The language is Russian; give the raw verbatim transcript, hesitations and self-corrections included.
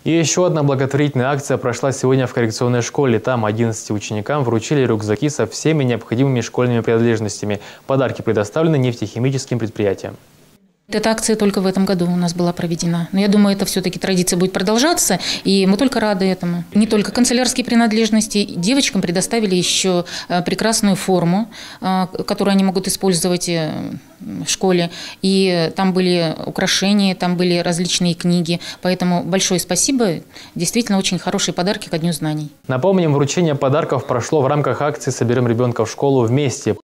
И еще одна благотворительная акция прошла сегодня в коррекционной школе. Там одиннадцати ученикам вручили рюкзаки со всеми необходимыми школьными принадлежностями. Подарки предоставлены нефтехимическим предприятиям. Эта акция только в этом году у нас была проведена. Но я думаю, это все-таки традиция будет продолжаться, и мы только рады этому. Не только канцелярские принадлежности. Девочкам предоставили еще прекрасную форму, которую они могут использовать в школе. И там были украшения, там были различные книги. Поэтому большое спасибо. Действительно, очень хорошие подарки ко Дню знаний. Напомним, вручение подарков прошло в рамках акции «Соберем ребенка в школу вместе».